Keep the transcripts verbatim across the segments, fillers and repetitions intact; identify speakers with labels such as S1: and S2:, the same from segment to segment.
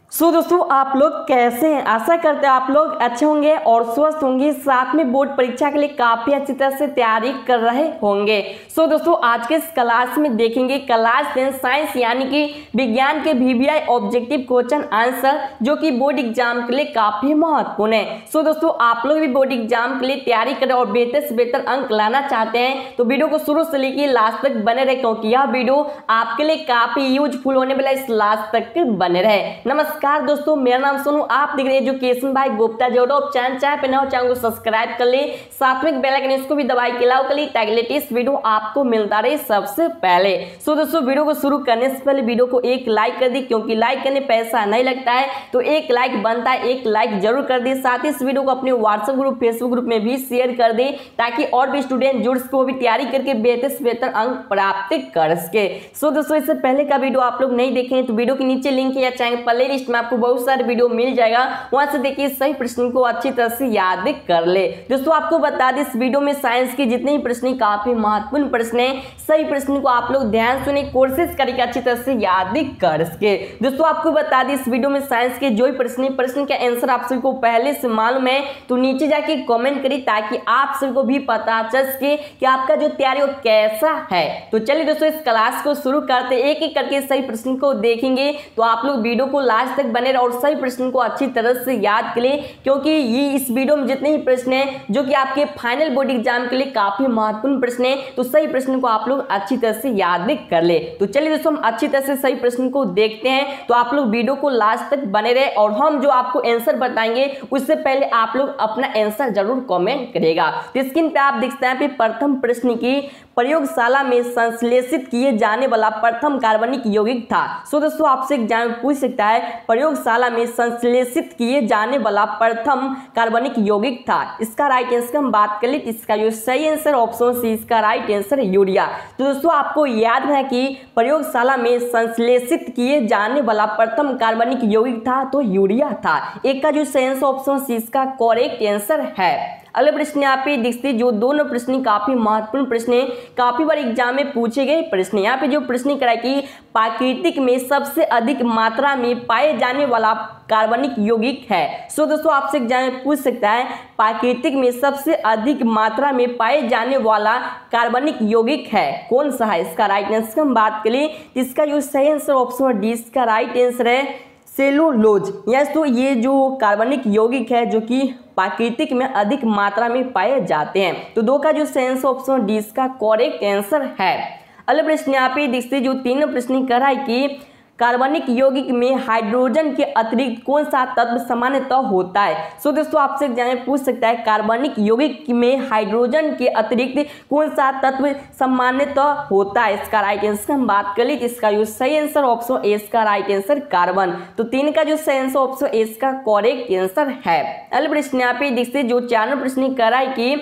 S1: सो so, दोस्तों आप लोग कैसे हैं। आशा करते हैं आप लोग अच्छे होंगे और स्वस्थ होंगे, साथ में बोर्ड परीक्षा के लिए काफी अच्छी तरह से तैयारी कर रहे होंगे। सो so, दोस्तों आज के इस क्लास में देखेंगे क्लास टेन साइंस यानी कि विज्ञान के वीवीआई ऑब्जेक्टिव क्वेश्चन आंसर, जो कि बोर्ड एग्जाम के लिए काफी महत्वपूर्ण है। सो so, दोस्तों आप लोग भी बोर्ड एग्जाम के लिए तैयारी करें और बेहतर से बेहतर अंक लाना चाहते हैं तो वीडियो को शुरू से लेकर लास्ट तक बने रहे, क्योंकि यह वीडियो आपके लिए काफी यूजफुल होने वाला है। इस लास्ट तक बने रहे। नमस्कार नमस्कार दोस्तों, मेरा नाम सोनू, आप देख रहे हैं एजुकेशन भाई गुप्ता। जो चैनल चाहे पे ना हो चैनल को सब्सक्राइब कर ले, साथ में बेल आइकन इसको भी दबाई के लाओ कर ली, ताकि लेटेस्ट वीडियो आपको मिलता रहे सबसे पहले। सो दोस्तों वीडियो को शुरू करने से पहले वीडियो को एक लाइक कर दी, क्योंकि लाइक करने पैसा नहीं लगता है, तो एक लाइक बनता है, एक लाइक जरूर कर दी। साथ ही इस वीडियो को अपने व्हाट्सएप ग्रुप फेसबुक ग्रुप में भी शेयर कर दे, ताकि और भी स्टूडेंट जुड़ सके, वो भी तैयारी करके बेहतर से बेहतर अंक प्राप्त कर सके। सो दोस्तों इससे पहले का वीडियो आप लोग नहीं देखे तो वीडियो के नीचे लिंक है या चैनल प्ले लिस्ट में आपको बहुत सारे वीडियो मिल जाएगा, वहां से देखिए सही प्रश्न को अच्छी तरह से याद कर ले। दोस्तों आपको बता दें इस वीडियो में साइंस के जितने भी प्रश्न काफी महत्वपूर्ण प्रश्न है, सही प्रश्न को आप लोग ध्यान सुने, कोशिश करके अच्छी तरह से याद कर सके। दोस्तों आपको बता दें इस वीडियो में साइंस के जो भी प्रश्न प्रश्न का आंसर आप सभी को पहले से मालूम है तो नीचे जाके कमेंट करिए, ताकि आप सभी को भी पता चल सके कि आपका जो तैयारी वो कैसा है। तो चलिए दोस्तों इस क्लास को शुरू करते, एक एक करके सही प्रश्न को देखेंगे, तो आप लोग वीडियो को लास्ट तक बने रहे और सही प्रश्न को अच्छी तरह से याद कर ले, क्योंकि ये इस वीडियो में जितने भी प्रश्न हैं जो कि आपके फाइनल बोर्ड एग्जाम के लिए काफी महत्वपूर्ण प्रश्न है, तो सही प्रश्न को आप लोग अच्छी तरह से याद कर ले। तो चलिए दोस्तों हम अच्छी तरह से सही प्रश्न को देखते हैं, तो आप लोग वीडियो को लास्ट तक बने रहे और हम जो आपको आंसर बताएंगे उससे पहले आप लोग अपना आंसर जरूर कमेंट करिएगा। तो स्क्रीन पे आप देखते हैं प्रथम प्रश्न की प्रयोगशाला में संश्लेषित किए जाने वाला प्रथम कार्बनिक यौगिक था। सो दोस्तों आपसे एग्जाम पूछ सकता है प्रयोगशाला में संश्लेषित किए जाने वाला प्रथम कार्बनिक यौगिक था। इसका राइट आंसर हम बात कर ले, इसका जो सही आंसर ऑप्शन सी, इसका राइट आंसर यूरिया। तो दोस्तों आपको याद है कि प्रयोगशाला में संश्लेषित किए जाने वाला प्रथम कार्बनिक यौगिक था तो यूरिया था। एक का जो सही आंसर ऑप्शन सी, इसका करेक्ट आंसर है। अगले प्रश्न यहाँ पे देखते जो दोनों प्रश्न काफी महत्वपूर्ण प्रश्न है, काफी बार एग्जाम में पूछे गए प्रश्न। यहाँ पे जो प्रश्न कराए कि प्राकृतिक में सबसे अधिक मात्रा में पाए जाने वाला कार्बनिक यौगिक है। सो दोस्तों आपसे एग्जाम में पूछ सकता है प्राकृतिक में सबसे अधिक मात्रा में पाए जाने वाला कार्बनिक यौगिक है कौन सा है। इसका राइट आंसर हम बात करें, इसका जो सही आंसर ऑप्शन डी, इसका राइट आंसर है सेलुलोज। यस तो ये जो कार्बनिक यौगिक है जो कि प्राकृतिक में अधिक मात्रा में पाए जाते हैं, तो दो का जो सही आंसर ऑप्शन डी, इसका करेक्ट आंसर है। अगले प्रश्न यहाँ पे देखते जो तीनों प्रश्न कराए कि कार्बनिक यौगिक में हाइड्रोजन के अतिरिक्त कौन सा तत्व सामान्यतः होता है। सो दोस्तों आपसे एग्जाम में पूछ सकता है कार्बनिक यौगिक में हाइड्रोजन के अतिरिक्त कौन सा तत्व सामान्यतः होता है। इसका राइट आंसर हम बात कर ली, इसका जो सही आंसर ऑप्शन ए, इसका राइट आंसर कार्बन। तो तीन का जो सही आंसर ऑप्शन ए, इसका करेक्ट आंसर है। अगले प्रश्न यहाँ पे देखते जो चारों प्रश्न कराए कि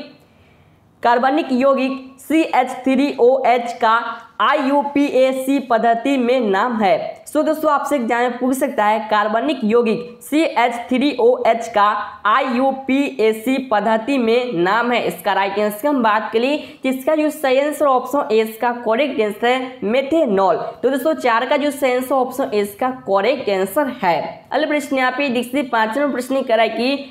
S1: कार्बनिक यौगिक C H three O H का आई यू पी ए सी पद्धति में नाम है। सो दोस्तों आपसे एग्जाम में पूछ सकता है कार्बनिक यौगिक C H three O H का आई यू पी ए सी पद्धति में नाम है। इसका राइट आंसर हम बात करें कि इसका जो सही आंसर ऑप्शन ए, इसका करेक्ट आंसर है मेथेनॉल। तो दोस्तों चार का जो सही आंसर ऑप्शन ए, इसका करेक्ट आंसर है। अगले प्रश्न यहाँ पे देखिए पांचवें प्रश्न कराए कि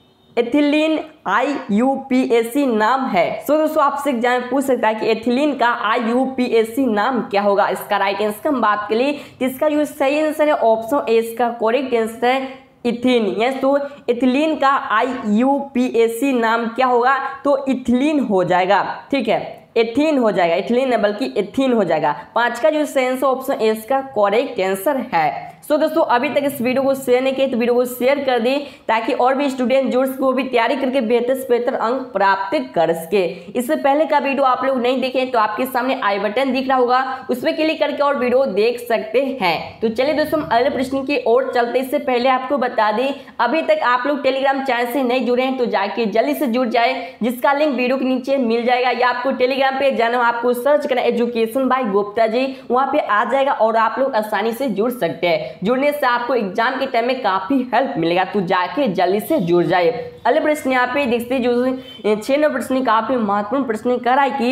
S1: ethylene I U P A C नाम है। सो दोस्तों आपसे एग्जाम में पूछ सकता है कि एथिलीन का I U P A C नाम क्या होगा। इसका राइट आंसर हम बात करें तो इसका जो सही आंसर है ऑप्शन ए, इसका करेक्ट आंसर है इथिन। यस तो एथिलीन का I U P A C नाम क्या होगा, तो इथिलीन हो जाएगा। ठीक है, एथीन हो जाएगा, इथिलीन है बल्कि एथीन हो जाएगा। पांच का जो सही आंसर ऑप्शन ए, इसका करेक्ट आंसर है। सो so, दोस्तों अभी तक इस वीडियो को शेयर नहीं किए तो वीडियो को शेयर कर दी, ताकि और भी स्टूडेंट जुड़ सके, वो भी तैयारी करके बेहतर से बेहतर अंक प्राप्त कर सके। इससे पहले का वीडियो आप लोग नहीं देखे तो आपके सामने आई बटन दिख रहा होगा, उस पर क्लिक करके और वीडियो देख सकते हैं। तो चलिए दोस्तों हम अगले प्रश्न की ओर चलते, इससे पहले आपको बता दें अभी तक आप लोग टेलीग्राम चैनल से नहीं जुड़े हैं तो जाके जल्दी से जुड़ जाए, जिसका लिंक वीडियो के नीचे मिल जाएगा, या आपको टेलीग्राम पे जाना हो, आपको सर्च करना एजुकेशन बाय गुप्ता जी, वहां पे आ जाएगा और आप लोग आसानी से जुड़ सकते हैं। जुड़ने से आपको एग्जाम के टाइम में काफी हेल्प मिलेगा, तो जाके जल्दी से जुड़ जाए। अगले प्रश्न यहाँ पे देखते जो छह नंबर प्रश्न काफी महत्वपूर्ण प्रश्न कराए कि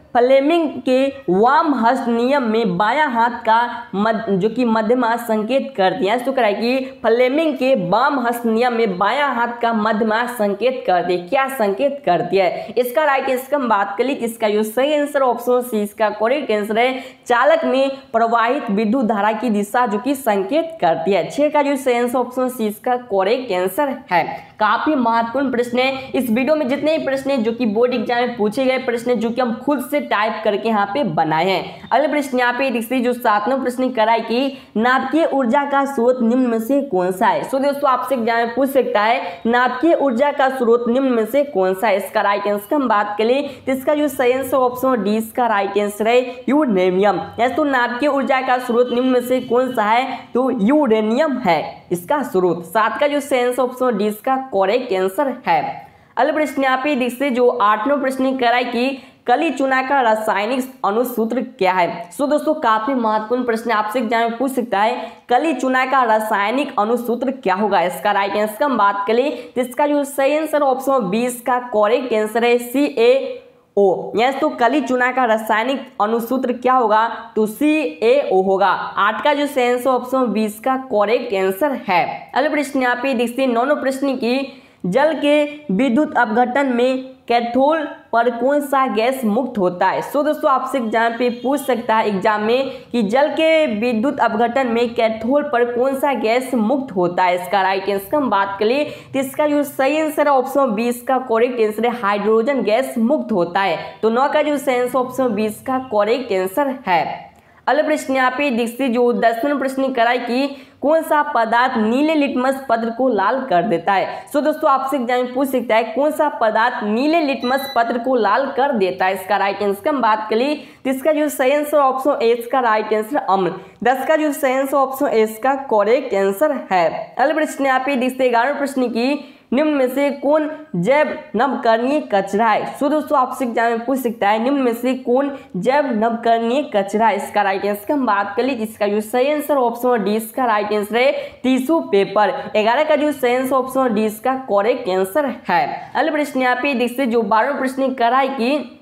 S1: फ्लेमिंग के वाम हस्त नियम में बायां हाथ का मद, जो कि मध्यमा संकेत करती है। तो कराए कि फ्लेमिंग के वाम हस्त नियम में बायां हाथ का मध्यमा संकेत करती है। क्या संकेत करती है? इसका राइट आंसर हम बात कर ली। इसका जो सही आंसर ऑप्शन सी इसका करेक्ट आंसर है, चालक में प्रवाहित विद्युत धारा की दिशा जो कि संकेत करती है। छह का जो सही आंसर ऑप्शन सी इसका करेक्ट आंसर है। काफी महत्वपूर्ण प्रश्न है। इस वीडियो में जितने भी प्रश्न हैं जो कि बोर्ड एग्जाम में पूछे गए प्रश्न जो कि हम खुद से टाइप करके यहाँ पे बनाए हैं। अगले प्रश्न यहाँ पे देखिए जो सातवां प्रश्न कराए कि नाभिकीय ऊर्जा का स्रोत निम्न में से कौन सा है। सो दोस्तों आपसे एग्जाम में पूछ सकता है नाभिकीय ऊर्जा का स्रोत निम्न में से कौन सा है। इसका राइट आंसर हम बात करें तो इसका जो सही आंसर ऑप्शन डी इसका राइट आंसर है यूरेनियम। तो नाभिकीय ऊर्जा का स्रोत निम्न में से कौन सा है? तो यूरेनियम है इसका स्रोत। सात का जो सही आंसर ऑप्शन डी इसका करेक्ट आंसर है। अगले प्रश्न यहाँ पे देखिए जो आठवां प्रश्न कराए कि कली चूना का रासायनिक अनुसूत्र क्या है। सो दोस्तों काफी महत्वपूर्ण प्रश्न आपसे एग्जाम में पूछ सकता है कली चूना का रासायनिक अनुसूत्र क्या होगा। इसका राइट आंसर हम बात करें तो इसका जो सही आंसर ऑप्शन बीस का करेक्ट आंसर है सी ए ओ। यस तो कली चूना का रासायनिक अनुसूत्र क्या होगा? तो सी ए ओ होगा। आठ का जो सही आंसर ऑप्शन बीस का करेक्ट आंसर है। अगले प्रश्न यहाँ पे देखते हैं नौवें प्रश्न की जल के विद्युत अपघटन में कैथोड पर कौन सा गैस मुक्त होता है। सो दोस्तों आपसे एग्जाम पे पूछ सकता है एग्जाम में कि जल के विद्युत अपघटन में कैथोड पर कौन सा गैस मुक्त होता है। इसका राइट आंसर हम बात करें तो इसका जो सही आंसर है ऑप्शन बीस का करेक्ट आंसर है हाइड्रोजन गैस मुक्त होता है। तो नौ का जो सही आंसर ऑप्शन बीस का करेक्ट आंसर है। अगले प्रश्न यहाँ पे देखिए जो दसवां प्रश्न कराए कि कौन सा पदार्थ नीले लिटमस पत्र को लाल कर देता है। सो दोस्तों आपसे एग्जाम में पूछ सकता है कौन सा पदार्थ नीले लिटमस पत्र को लाल कर देता है। इसका राइट आंसर हम बात करें तो इसका जो सही आंसर ऑप्शन ए का राइट आंसर अम्ल। दस का जो सही आंसर ऑप्शन ए का करेक्ट आंसर है। अगले प्रश्न यहाँ पे देखिए ग्यारहवें प्रश्न की निम्न में से कौन जैव नवकरणीय कचरा है। सो दोस्तों आपसे एग्जाम में पूछ सकता है निम्न में से कौन जैव नवकरणीय कचरा है। इसका राइट आंसर हम बात कर ली इसका जो सही आंसर ऑप्शन डी इसका राइट आंसर है टिश्यू पेपर। ग्यारह का जो सही आंसर ऑप्शन डी इसका करेक्ट आंसर है। अगले प्रश्न यहाँ पे देखिए जो बारहवें प्रश्न कराए कि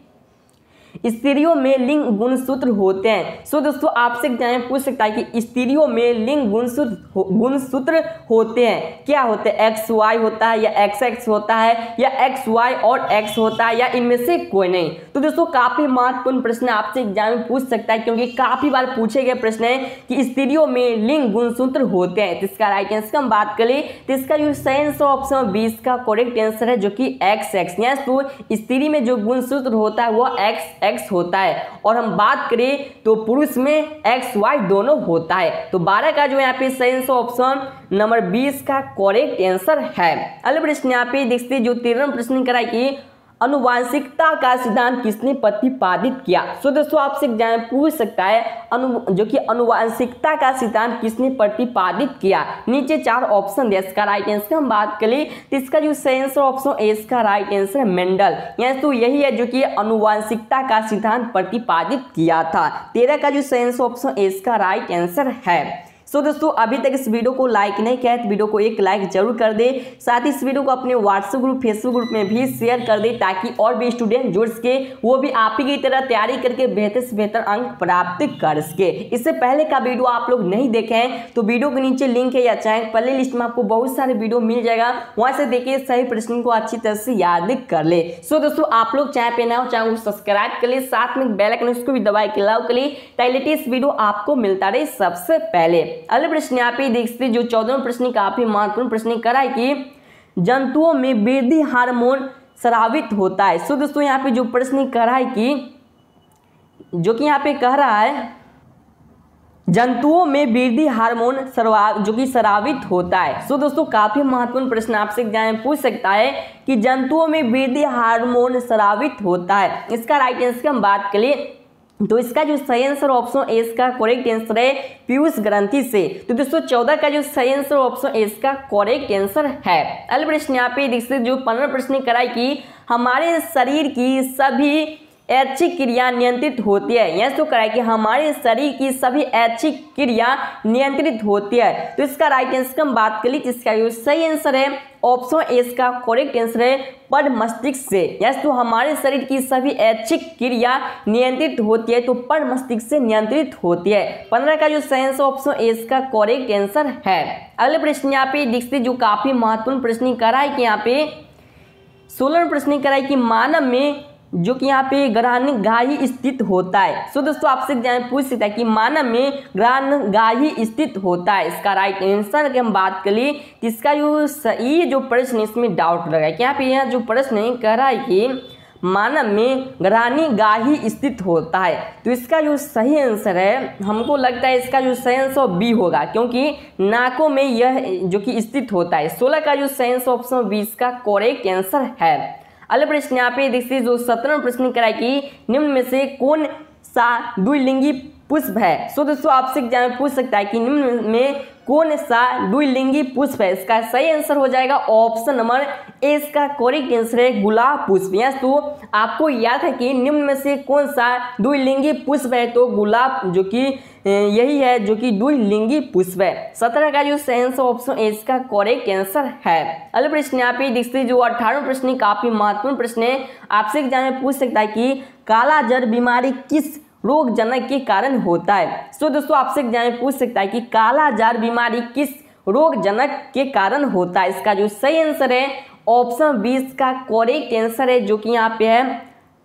S1: स्त्रियों में लिंग गुणसूत्र होते हैं। सो दोस्तों आपसे एग्जाम में पूछ सकता है कि स्त्रियों में लिंग गुणसूत्र गुणसूत्र होते हैं। क्या होते हैं? एक्स वाई होता है या एक्स एक्स होता है या एक्स वाई और एक्स होता है या इनमें से कोई नहीं। तो दोस्तों काफी महत्वपूर्ण प्रश्न आपसे एग्जाम में पूछ सकता है क्योंकि काफी बार पूछे गए प्रश्न है कि स्त्रियों में लिंग गुणसूत्र होते हैं। तो इसका राइट आंसर हम बात करें तो इसका जो सही आंसर ऑप्शन बीस का करेक्ट आंसर है जो कि एक्स एक्स। तो स्त्री में जो गुणसूत्र होता है वो एक्स एक्स होता है और हम बात करें तो पुरुष में एक्स वाई दोनों होता है। तो बारह का जो यहाँ पे सही आंसर ऑप्शन नंबर बीस का करेक्ट आंसर है। अगले प्रश्न यहाँ पे देखते जो तेरहवां प्रश्न कराए कि अनुवांशिकता का सिद्धांत किसने प्रतिपादित किया। सो दोस्तों आपसे एग्जाम में पूछ सकता है अनु जो कि अनुवांशिकता का सिद्धांत किसने प्रतिपादित किया। नीचे चार ऑप्शन है। इसका राइट आंसर हम बात करें तो इसका जो सही आंसर ऑप्शन ए इसका राइट आंसर है मेंडल। यहाँ तो यही है जो कि अनुवांशिकता का सिद्धांत प्रतिपादित किया था। तेरह का जो सही आंसर ऑप्शन ए इसका राइट आंसर है। सो so, दोस्तों अभी तक इस वीडियो को लाइक नहीं किया है तो वीडियो को एक लाइक जरूर कर दे। साथ ही इस वीडियो को अपने व्हाट्सएप ग्रुप फेसबुक ग्रुप में भी शेयर कर दे ताकि और भी स्टूडेंट जुड़ सके, वो भी आप ही की तरह तैयारी करके बेहतर से बेहतर अंक प्राप्त कर सके। इससे पहले का वीडियो आप लोग नहीं देखे हैं तो वीडियो के नीचे लिंक है या चाहे प्ले लिस्ट में आपको बहुत सारे वीडियो मिल जाएगा, वहां से देखिए सही प्रश्न को अच्छी तरह से याद कर ले। सो so, दोस्तों आप लोग चाहे पे ना हो चैनल को सब्सक्राइब कर ले, साथ में बेल आइकन उसको भी दबाए के लाओ कर ले ताकि लेटेस्ट वीडियो आपको मिलता रहे सबसे पहले। अगले प्रश्न यहाँ पे देखते जो चौदहवां प्रश्न काफी महत्वपूर्ण प्रश्न करा है कि जंतुओं में वृद्धि हार्मोन स्रावित होता है। सो दोस्तों यहाँ पे जो प्रश्न करा है कि जो कि यहाँ पे कह रहा है जंतुओं में वृद्धि हार्मोन जो कि स्रावित होता है। सो दोस्तों काफी महत्वपूर्ण प्रश्न आपसे एग्जाम में पूछ सकता है कि जंतुओं में वृद्धि हार्मोन स्रावित होता है। इसका राइट आंसर हम बात करें तो इसका जो सही आंसर ऑप्शन ए का करेक्ट आंसर है पीयूष ग्रंथि से। तो दोस्तों चौदह का जो सही आंसर ऑप्शन ए का करेक्ट आंसर है। अगले प्रश्न यहाँ पे देखिए जो पंद्रह प्रश्न कराए कि हमारे शरीर की सभी ऐच्छिक क्रिया नियंत्रित होती है। यह तो करा कि हमारे शरीर की सभी ऐच्छिक क्रिया नियंत्रित होती है। तो इसका राइट आंसर की हम बात कर ली, इसका जो सही आंसर है ऑप्शन ए इसका करेक्ट आंसर है पर मस्तिष्क से। यस तो हमारे शरीर की सभी ऐच्छिक क्रिया नियंत्रित होती है, तो पर मस्तिष्क से नियंत्रित होती है। पंद्रह का जो सही आंसर ऑप्शन ए इसका करेक्ट आंसर है। अगले प्रश्न यहाँ पे देखते जो काफी महत्वपूर्ण प्रश्न करा है कि यहाँ पे सोलह प्रश्न करा है कि मानव में जो कि यहाँ पे ग्रहणगाही स्थित होता है। सो दोस्तों आपसे पूछ सकता है कि मानव में ग्रहणगाही स्थित होता है। इसका राइट आंसर की हम बात कर ली, इसका जो सही जो प्रश्न इसमें डाउट लगा है कि यहाँ पे यह जो प्रश्न कह रहा है कि मानव में ग्रहणगाही स्थित होता है, तो इसका जो सही आंसर है हमको लगता है इसका जो सही आंसर बी होगा, क्योंकि नाकों में यह जो कि स्थित होता है। सोलह का जो सही आंसर ऑप्शन बी इसका करेक्ट आंसर है। अगले प्रश्न यहाँ पे देखिए जो सत्रह प्रश्न कराए कि निम्न में से कौन सा द्विलिंगी पुष्प है। सो दोस्तों आपसे एग्जाम में पूछ सकता है कि निम्न में कौन सा द्विलिंगी पुष्प है। इसका सही आंसर हो जाएगा ऑप्शन नंबर ए, इसका करेक्ट आंसर है गुलाब पुष्प। यस तो आपको याद है कि निम्न में से कौन सा द्विलिंगी पुष्प है, तो गुलाब जो कि यही है जो कि द्विलिंगी पुष्प है। सत्रह का जो सही आंसर ऑप्शन ए इसका करेक्ट आंसर है। अगले प्रश्न यहाँ पे देखते जो अठारह प्रश्न काफी महत्वपूर्ण प्रश्न है, आपसे एग्जाम में पूछ सकता है कि काला जर बीमारी किस रोगजनक के कारण होता है। सो दोस्तों आपसे एग्जाम में पूछ सकता है कि काला जार बीमारी किस रोगजनक के कारण होता है। इसका जो सही आंसर है ऑप्शन बीस का करेक्ट आंसर है, जो कि यहाँ पे है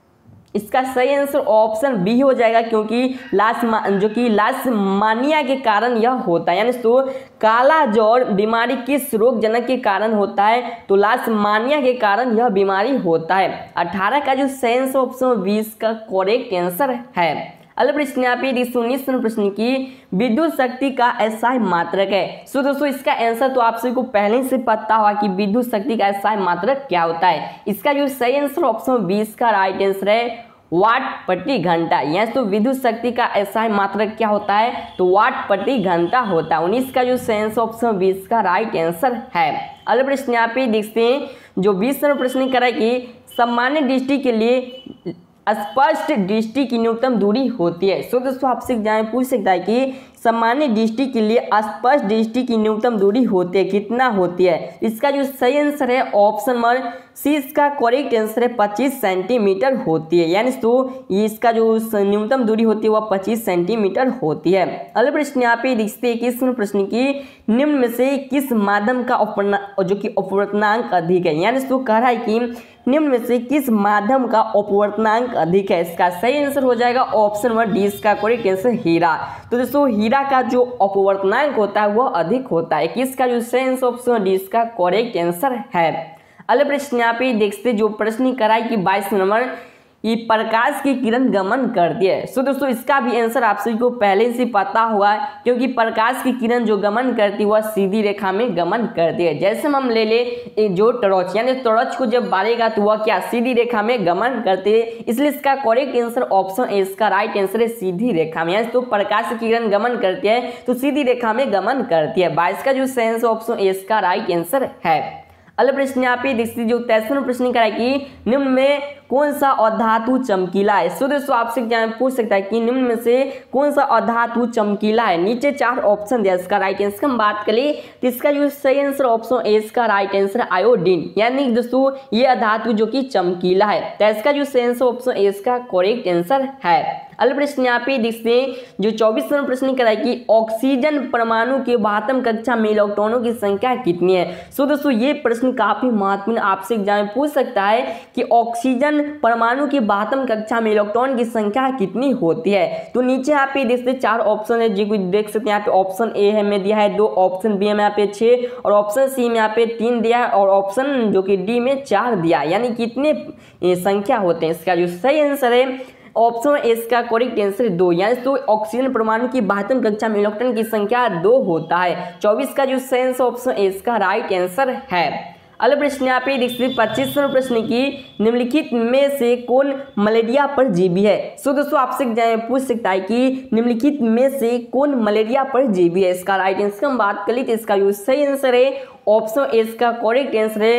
S1: इसका सही आंसर ऑप्शन बी हो जाएगा, क्योंकि लास जो कि लासमानिया के कारण यह होता है। यानी तो काला जौर बीमारी किस रोगजनक के कारण होता है, तो लासमानिया के कारण यह बीमारी होता है। अठारह का जो सही आंसर ऑप्शन बीस का करेक्ट आंसर है। अगले प्रश्न यहाँ पे उन्नीस प्रश्न की विद्युत शक्ति का एसआई मात्रक है। सो दोस्तों इसका आंसर तो आप सभी को पहले से पता होगा कि विद्युत शक्ति का एसआई मात्रक क्या होता है। इसका जो सही आंसर ऑप्शन बीस का राइट आंसर है वाट प्रति घंटा। यस तो विद्युत शक्ति का एसआई मात्रक क्या होता है, तो वाट प्रति घंटा होता है। उन्नीस का जो सही आंसर ऑप्शन बीस का राइट आंसर है। अगले प्रश्न यहाँ पे देखते हैं जो बीस प्रश्न करा कि सामान्य दृष्टि के लिए स्पष्ट दृष्टि की न्यूनतम दूरी होती है। सो दोस्तों आपसे एग्जाम पूछ सकता है कि सामान्य दृष्टि के लिए स्पष्ट दृष्टि की न्यूनतम दूरी होती है, कितना होती है। इसका जो सही आंसर है ऑप्शन नंबर सी इसका करेक्ट आंसर है पच्चीस सेंटीमीटर होती है। यानी तो ये इसका जो न्यूनतम दूरी होती है वह पच्चीस सेंटीमीटर होती है। अगले प्रश्न यहाँ पे देखते हैं किस प्रश्न की निम्न में से किस माध्यम का जो कि अपवर्तनांक अधिक है। यानी तो कह रहा है कि निम्न में से किस माध्यम का अपवर्तनांक अधिक है। इसका सही आंसर हो जाएगा ऑप्शन नंबर डी इसका करेक्ट आंसर हीरा। तो दोस्तों हीरा का जो अपवर्तनांक होता है वह अधिक होता है। किसका जो सही आंसर ऑप्शन डी इसका करेक्ट आंसर है। अगले प्रश्न यहाँ पे देखते जो प्रश्न कराए कि बाईस नंबर ये प्रकाश की किरण गमन करती है। सो दोस्तों इसका भी आंसर आप सभी को पहले से पता हुआ, क्योंकि प्रकाश की किरण जो गमन करती है वह सीधी रेखा में गमन करती है। जैसे हम ले ले जो टॉर्च, यानी टॉर्च को जब बालेगा तो वह क्या सीधी रेखा में गमन करती है, इसलिए इसका करेक्ट आंसर ऑप्शन ए इसका राइट आंसर है सीधी रेखा में। यानी तो प्रकाश की किरण गमन करती है तो सीधी रेखा में गमन करती है। बाईस का जो सही आंसर ऑप्शन ए इसका राइट आंसर है। अगले प्रश्न यहाँ पे देखिए जो तेईसवां प्रश्न कराए कि निम्न में कौन सा अधातु चमकीला है। सो दोस्तों आपसे एग्जाम में पूछ सकता है कि निम्न में से कौन सा अधातु चमकीला है। नीचे चार ऑप्शन दिया, इसका राइट आंसर हम बात करें तो इसका जो सही आंसर ऑप्शन ए इसका राइट आंसर आयोडीन। यानी दोस्तों ये अधातु जो कि चमकीला है, तो इसका जो सही आंसर ऑप्शन ए इसका करेक्ट आंसर है। अगले प्रश्न यहाँ पे देखते हैं जो चौबीसवां प्रश्न कराए कि ऑक्सीजन परमाणु के बाहत्तम कक्षा में इलेक्ट्रॉनों की संख्या कितनी है। सो दोस्तों ये प्रश्न काफी महत्वपूर्ण आपसे एग्जाम में पूछ सकता है कि ऑक्सीजन परमाणु की बाहत्तम कक्षा में इलेक्ट्रॉन की संख्या कितनी होती है। तो नीचे यहाँ पे देखते चार ऑप्शन है जो देख सकते हैं। यहाँ पे ऑप्शन ए है में दिया है दो, ऑप्शन बी में यहाँ पे छः और ऑप्शन सी में यहाँ पे तीन दिया है और ऑप्शन जो कि डी में चार दिया, यानी कितने संख्या होते हैं। इसका जो सही आंसर है ऑप्शन ए इसका करेक्ट आंसर दो। यानी तो ऑक्सीजन परमाणु की बाहत्तम कक्षा में इलेक्ट्रॉन की संख्या दो होता है। चौबीस का जो सही आंसर ऑप्शन ए इसका राइट आंसर है। अगले प्रश्न यहाँ पे देखिए पच्चीसवें प्रश्न की निम्नलिखित में से कौन मलेरिया परजीवी है। सो दोस्तों आपसे पूछ सकता है कि निम्नलिखित में से कौन मलेरिया परजीवी है। इसका राइट आंसर हम बात कर ली तो इसका जो सही आंसर है ऑप्शन ए इसका करेक्ट आंसर है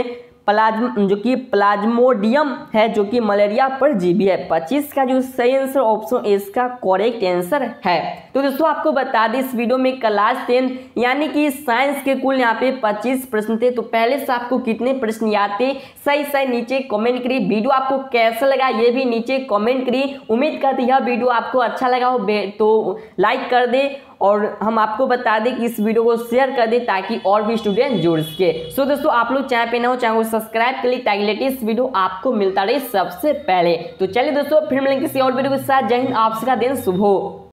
S1: प्लाज्म जो कि प्लाज्मोडियम है जो कि मलेरिया परजीवी है। पच्चीस का जो सही आंसर ऑप्शन ए इसका करेक्ट आंसर है। तो दोस्तों आपको बता दें इस वीडियो में क्लास टेन यानी कि साइंस के कुल यहाँ पे पच्चीस प्रश्न थे। तो पहले से आपको कितने प्रश्न याद थे सही सही नीचे कमेंट करिए। वीडियो आपको कैसा लगा ये भी नीचे कमेंट करिए। उम्मीद करते यह वीडियो आपको अच्छा लगा हो तो लाइक कर दे और हम आपको बता दें कि इस वीडियो को शेयर कर दें ताकि और भी स्टूडेंट जुड़ सके। सो दोस्तों आप लोग चैनल पे ना हो चैनल को सब्सक्राइब कर ली ताकि लेटेस्ट वीडियो आपको मिलता रहे सबसे पहले। तो चलिए दोस्तों फिर मिलेंगे किसी और वीडियो के साथ। जय हिंद, आप सबका दिन शुभ हो।